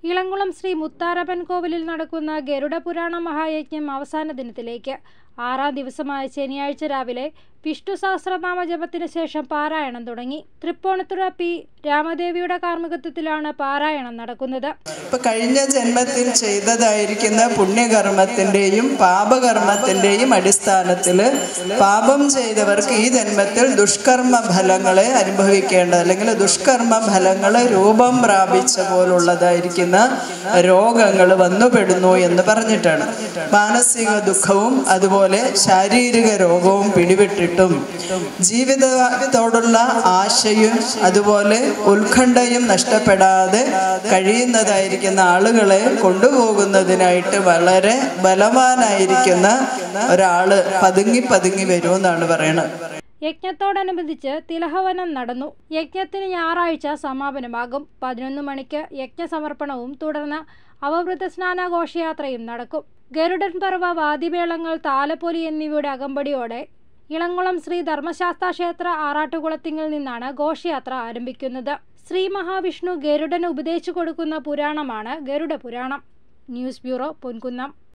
ഇളംകുളം ശ്രീ മുത്താരപ്പൻ കോവിലിൽ നടക്കുന്ന ഗരുഡ പുരാണ മഹായജ്ഞം അവസാന ദിനത്തിലേക്ക്. 6-ാം ദിവസമായ ശനിയാഴ്ച രാവിലെ വിഷ്ണു സഹസ്രനാമ ജപത്തിന് ശേഷം പാരായണം തുടങ്ങി. തൃപ്പൂണിത്തുറ പി. രാമദേവിയുടെ കാർമ്മികത്വത്തിലാണ് പാരായണം നടക്കുന്നത്. കഴിഞ്ഞ ജന്മത്തിൽ ചെയ്തതായിരിക്കുന്ന പുണ്യകർമ്മത്തിന്റെയും പാപകർമ്മത്തിന്റെയും അടിസ്ഥാനത്തിൽ പാപം ചെയ്തവർക്ക് ഈ ജന്മത്തിൽ ദുഷ്കർമ്മ ഫലങ്ങളെ അനുഭവിക്കേണ്ട, അല്ലെങ്കിൽ ദുഷ്കർമ്മ ഫലങ്ങൾ രൂപം പ്രാപിച്ച പോലുള്ളതായിരിക്കുന്ന രോഗങ്ങൾ വന്നുപെടുന്നു എന്ന് പറഞ്ഞിട്ടാണ്. മാനസിക ദുഃഖവും അതുപോലെ ശാരീരിക രോഗവും പിടിപെട്ടിട്ടും ജീവിതത്തോടുള്ള ആശയും അതുപോലെ ഉത്കണ്ഠയും നഷ്ടപ്പെടാതെ കഴിയുന്നതായിരിക്കുന്ന ആളുകളെ കൊണ്ടുപോകുന്നതിനായിട്ട് വളരെ ബലവാനായിരിക്കുന്ന ഒരാള് പതുങ്ങി വരുമെന്നാണ് പറയുന്നത്. യജ്ഞത്തോടനുബന്ധിച്ച് തിലഹവനം നടന്നു. യജ്ഞത്തിന് ഞായറാഴ്ച സമാപനമാകും. 11 മണിക്ക് യജ്ഞസമർപ്പണവും തുടർന്ന് അവഭൃത സ്നാന ഘോഷയാത്രയും നടക്കും. ഗരുഡൻ പർവ്വ, വാദ്യമേളങ്ങൾ, താലപ്പൊലി എന്നിവയുടെ അകമ്പടിയോടെ ഇളംകുളം ശ്രീ ധർമ്മശാസ്താ ക്ഷേത്ര ആറാട്ടുകുളത്തിങ്കിൽ നിന്നാണ് ഘോഷയാത്ര ആരംഭിക്കുന്നത്. ശ്രീ മഹാവിഷ്ണു ഗരുഡന് ഉപദേശിച്ചു കൊടുക്കുന്ന പുരാണമാണ് ഗരുഡ പുരാണം. News bureau, Ponkunnam.